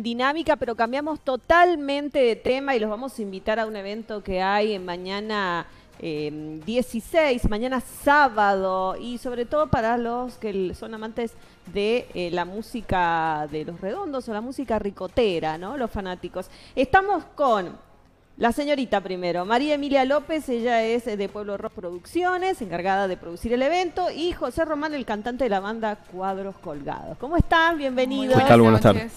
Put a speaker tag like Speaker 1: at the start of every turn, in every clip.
Speaker 1: dinámica, pero cambiamos totalmente de tema y los vamos a invitar a un evento que hay mañana 16, mañana sábado, y sobre todo para los que son amantes de la música de Los Redondos o la música ricotera, ¿no? Los fanáticos. Estamos con la señorita primero, María Emilia López, ella es de Pueblo Rock Producciones, encargada de producir el evento, y José Román, el cantante de la banda Cuadros Colgados. ¿Cómo están? Bienvenidos.
Speaker 2: ¿Qué tal? Buenas tardes.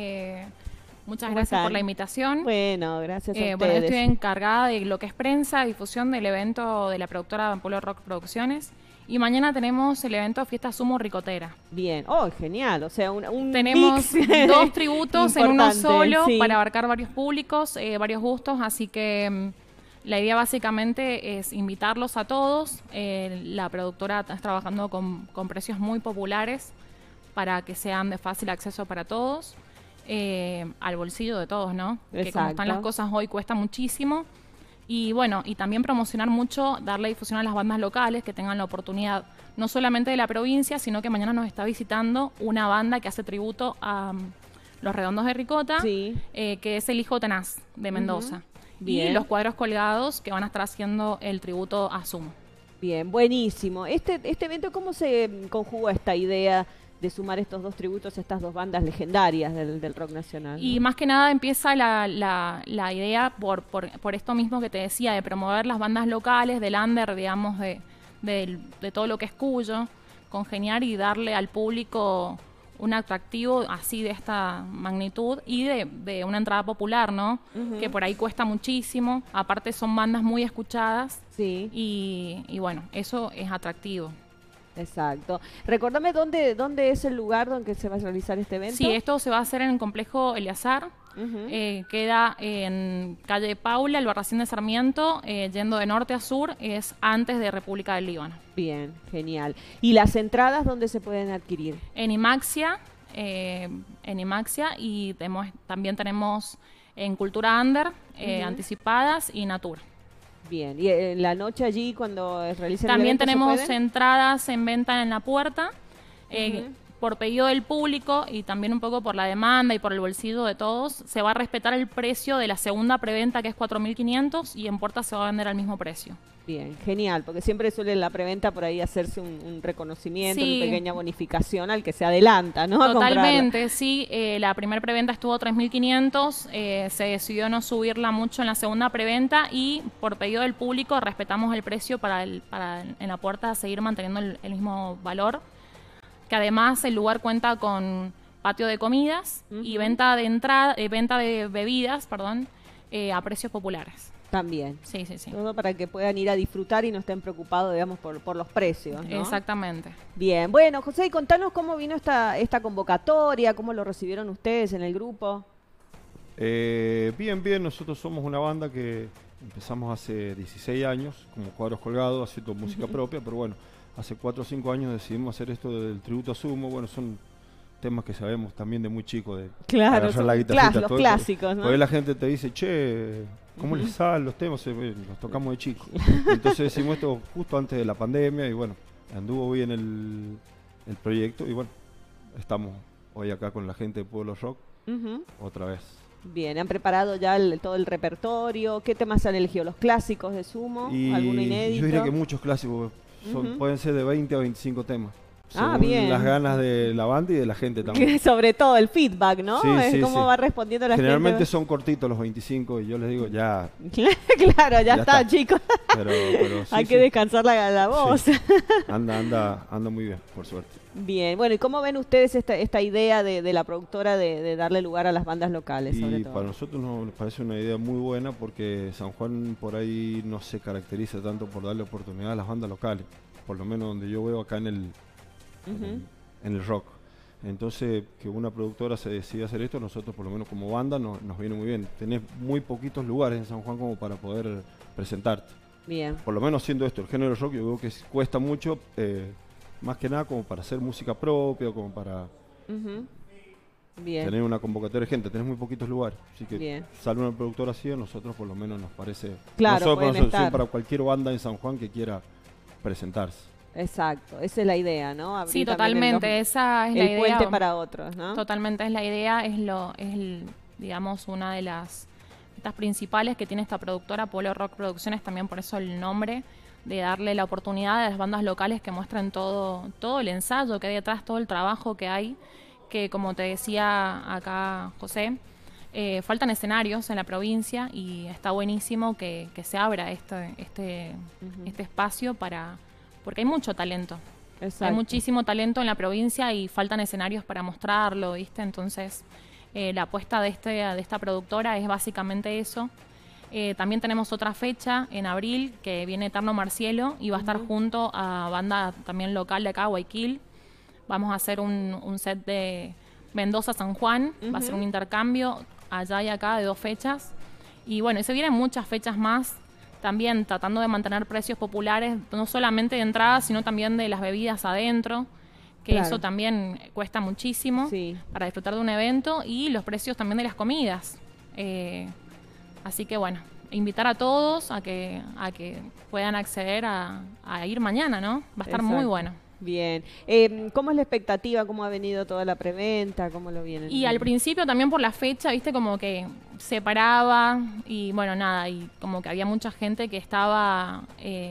Speaker 3: Muchas gracias por la invitación.
Speaker 1: Bueno, gracias a ustedes.
Speaker 3: Bueno, yo estoy encargada de lo que es prensa, difusión del evento de la productora Pueblo Rock Producciones. Y mañana tenemos el evento Fiesta Sumo Ricotera.
Speaker 1: Bien, oh, genial, o sea,
Speaker 3: tenemos
Speaker 1: mix
Speaker 3: dos tributos en uno solo,
Speaker 1: sí,
Speaker 3: para abarcar varios públicos, varios gustos, así que la idea básicamente es invitarlos a todos. La productora está trabajando con precios muy populares para que sean de fácil acceso para todos, al bolsillo de todos, ¿no?
Speaker 1: Exacto.
Speaker 3: Que como están las cosas hoy cuesta muchísimo. Y bueno, y también promocionar mucho, darle difusión a las bandas locales que tengan la oportunidad, no solamente de la provincia, sino que mañana nos está visitando una banda que hace tributo a Los Redondos de Ricota,
Speaker 1: sí,
Speaker 3: que es el Hijo Tenaz de Mendoza.
Speaker 1: Bien.
Speaker 3: Y Los Cuadros Colgados, que van a estar haciendo el tributo a Sumo.
Speaker 1: Bien, buenísimo. Este evento, ¿cómo se conjugó esta idea de sumar estos dos tributos a estas dos bandas legendarias del rock nacional, ¿no?
Speaker 3: Y más que nada empieza la idea por esto mismo que te decía, de promover las bandas locales, del under, digamos, de todo lo que es Cuyo, congeniar y darle al público un atractivo así de esta magnitud y de una entrada popular, ¿no? Que por ahí cuesta muchísimo. Aparte son bandas muy escuchadas,
Speaker 1: sí,
Speaker 3: y bueno, eso es atractivo.
Speaker 1: Exacto. Recordame dónde es el lugar donde se va a realizar este evento.
Speaker 3: Sí, esto se va a hacer en el complejo Eleazar. Queda en calle Paula, el Barracín de Sarmiento, yendo de norte a sur, es antes de República del Líbano.
Speaker 1: Bien, genial. ¿Y las entradas dónde se pueden adquirir?
Speaker 3: En Imaxia, y también tenemos en Cultura Under, anticipadas, y Natura.
Speaker 1: Bien, y en la noche allí cuando realicen
Speaker 3: también
Speaker 1: el evento,
Speaker 3: tenemos entradas en venta en la puerta, por pedido del público y también un poco por la demanda y por el bolsillo de todos. Se va a respetar el precio de la segunda preventa, que es 4.500, y en puerta se va a vender al mismo precio.
Speaker 1: Bien, genial, porque siempre suele en la preventa por ahí hacerse un reconocimiento,
Speaker 3: sí,
Speaker 1: una pequeña bonificación al que se adelanta, ¿no?
Speaker 3: Totalmente, sí. La primera preventa estuvo 3.500, se decidió no subirla mucho en la segunda preventa y por pedido del público respetamos el precio para en la puerta seguir manteniendo el mismo valor, que además el lugar cuenta con patio de comidas y venta de bebidas, a precios populares.
Speaker 1: También.
Speaker 3: Sí, sí, sí.
Speaker 1: Todo para que puedan ir a disfrutar y no estén preocupados, digamos, por los precios, ¿no?
Speaker 3: Exactamente.
Speaker 1: Bien, bueno, José, y contanos cómo vino esta convocatoria, cómo lo recibieron ustedes en el grupo.
Speaker 2: Bien, nosotros somos una banda que empezamos hace 16 años, como Cuadros Colgados, haciendo música propia, pero bueno, hace 4 o 5 años decidimos hacer esto del tributo a Sumo. Bueno, son temas que sabemos también de muy chico, de
Speaker 1: claro,
Speaker 2: agarrar la guitarrita,
Speaker 1: los clásicos, ¿no?
Speaker 2: Porque la gente te dice, che, ¿cómo les salen los temas? Los tocamos de chico. Entonces decimos esto justo antes de la pandemia y bueno, anduvo bien el proyecto y bueno, estamos hoy acá con la gente de Pueblo Rock otra vez.
Speaker 1: Bien, ¿han preparado ya todo el repertorio? ¿Qué temas han elegido? ¿Los clásicos de Sumo? ¿Alguno inédito?
Speaker 2: Yo diría que muchos clásicos, pueden ser de 20 a 25 temas. Según
Speaker 1: bien.
Speaker 2: las ganas de la banda y de la gente también.
Speaker 1: Sobre todo el feedback, ¿no?
Speaker 2: Sí,
Speaker 1: es cómo va respondiendo la
Speaker 2: Generalmente
Speaker 1: gente.
Speaker 2: son cortitos los 25 y yo les digo, ya.
Speaker 1: Claro, ya está, chicos.
Speaker 2: Pero sí,
Speaker 1: hay que descansar la voz.
Speaker 2: Sí. Anda muy bien, por suerte.
Speaker 1: Bien, bueno, ¿y cómo ven ustedes esta idea de la productora de darle lugar a las bandas locales? Sobre todo?
Speaker 2: Para nosotros nos parece una idea muy buena porque San Juan por ahí no se caracteriza tanto por darle oportunidad a las bandas locales, por lo menos donde yo veo acá en el rock. Entonces, que una productora se decida hacer esto, nosotros por lo menos como banda nos viene muy bien. Tenés muy poquitos lugares en San Juan como para poder presentarte.
Speaker 1: Bien.
Speaker 2: Por lo menos siendo esto, el género rock, yo veo que cuesta mucho, más que nada como para hacer música propia, como para tener una convocatoria de gente. Tenés muy poquitos lugares, así que sale una productora así, a nosotros por lo menos nos parece,
Speaker 1: claro,
Speaker 2: nosotros para cualquier banda en San Juan que quiera presentarse.
Speaker 1: Exacto, esa es la idea, ¿no? Abrir
Speaker 3: Sí,
Speaker 1: también
Speaker 3: totalmente, esa es la idea.
Speaker 1: el puente para otros, ¿no?
Speaker 3: Totalmente es la idea, digamos, una de las metas principales que tiene esta productora, Polo Rock Producciones, también por eso el nombre, de darle la oportunidad a las bandas locales que muestren todo el ensayo que hay detrás, todo el trabajo que hay, que como te decía acá José, faltan escenarios en la provincia y está buenísimo que se abra este espacio porque hay mucho talento.
Speaker 1: Exacto.
Speaker 3: Hay muchísimo talento en la provincia y faltan escenarios para mostrarlo, ¿viste? Entonces, la apuesta de esta productora es básicamente eso. También tenemos otra fecha en abril que viene Eterno Marcielo y va a estar junto a banda también local de acá, Guayaquil. Vamos a hacer un set de Mendoza-San Juan, va a ser un intercambio allá y acá de 2 fechas. Y bueno, y se vienen muchas fechas más, también tratando de mantener precios populares, no solamente de entrada, sino también de las bebidas adentro, que
Speaker 1: claro,
Speaker 3: eso también cuesta muchísimo para disfrutar de un evento, y los precios también de las comidas. Así que bueno, invitar a todos a que puedan acceder a ir mañana, ¿no? Va a estar muy bueno.
Speaker 1: Bien. ¿Cómo es la expectativa? ¿Cómo ha venido toda la preventa? ¿Cómo lo vienen?
Speaker 3: Y al principio también por la fecha, viste, como que se paraba y bueno, nada, y como que había mucha gente que estaba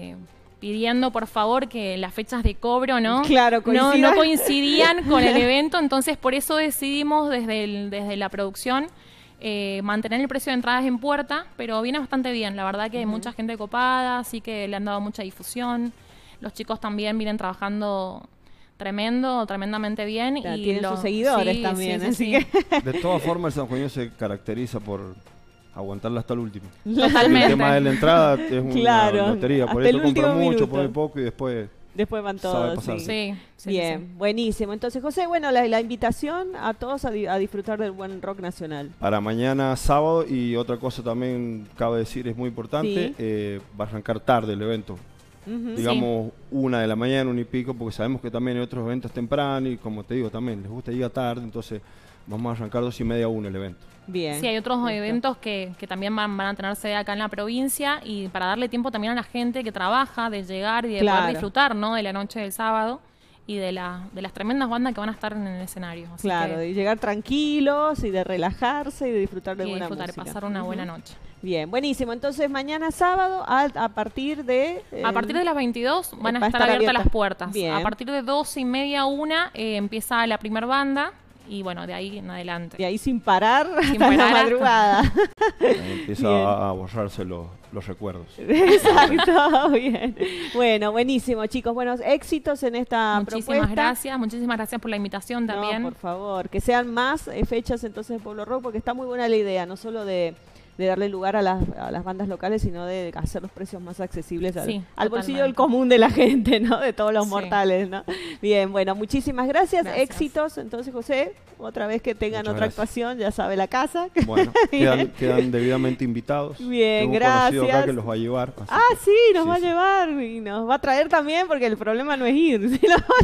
Speaker 3: pidiendo por favor que las fechas de cobro, ¿no?
Speaker 1: Claro,
Speaker 3: no coincidían con el evento, entonces por eso decidimos desde la producción mantener el precio de entradas en puerta, pero viene bastante bien, la verdad que hay mucha gente copada, así que le han dado mucha difusión. Los chicos también vienen trabajando tremendamente bien.
Speaker 1: Claro,
Speaker 3: y
Speaker 1: tienen sus seguidores también, así que...
Speaker 2: De todas formas, el sanjuanero se caracteriza por aguantarla hasta el último.
Speaker 3: Totalmente.
Speaker 2: El tema de la entrada es una lotería, por eso compra mucho, pone poco y después
Speaker 1: van todos.
Speaker 3: Sí.
Speaker 1: Bien, buenísimo. Entonces, José, bueno, la invitación a todos a disfrutar del buen rock nacional.
Speaker 2: Para mañana sábado, y otra cosa también cabe decir, es muy importante, va a arrancar tarde el evento. Digamos 1 de la mañana, 1 y pico, porque sabemos que también hay otros eventos tempranos y como te digo también les gusta llegar tarde, entonces vamos a arrancar 2:30 a 1 el evento.
Speaker 1: Bien.
Speaker 3: Sí, hay otros eventos que también van a tener sede acá en la provincia, y para darle tiempo también a la gente que trabaja de llegar y de poder disfrutar, ¿no? De la noche del sábado y de las tremendas bandas que van a estar en el escenario. Así
Speaker 1: de llegar tranquilos y de relajarse y de disfrutar de buena música.
Speaker 3: Y pasar una buena noche.
Speaker 1: Bien, buenísimo. Entonces, mañana sábado, a partir de...
Speaker 3: a partir de las 22 van a estar abiertas las puertas. Bien. A partir de 12:30, 1, empieza la primer banda. Y bueno, de ahí en adelante.
Speaker 1: De ahí sin parar hasta la madrugada.
Speaker 2: Empieza a borrarse los recuerdos.
Speaker 1: Exacto, bien. Bueno, buenísimo, chicos. Buenos éxitos en esta
Speaker 3: muchísimas
Speaker 1: propuesta.
Speaker 3: Muchísimas gracias por la invitación también.
Speaker 1: No, por favor, que sean más fechas entonces de Pueblo Rock, porque está muy buena la idea, no solo de darle lugar a las bandas locales, sino de hacer los precios más accesibles al bolsillo del común de la gente, ¿no? De todos los mortales, ¿no? Bien, bueno, muchísimas gracias. Éxitos. Entonces, José, otra vez que tengan otra actuación, ya sabe la casa.
Speaker 2: Bueno, quedan debidamente invitados.
Speaker 1: Bien,
Speaker 2: tengo
Speaker 1: gracias.
Speaker 2: Un conocido acá que los va a llevar.
Speaker 1: Sí, nos va a llevar y nos va a traer también, porque el problema no es ir.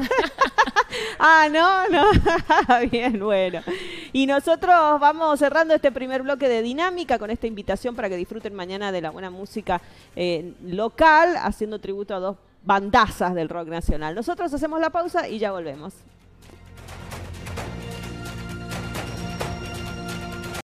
Speaker 1: No. Bien, bueno. Y nosotros vamos cerrando este primer bloque de Dinámica con esta invitación para que disfruten mañana de la buena música local, haciendo tributo a 2 bandazas del rock nacional. Nosotros hacemos la pausa y ya volvemos.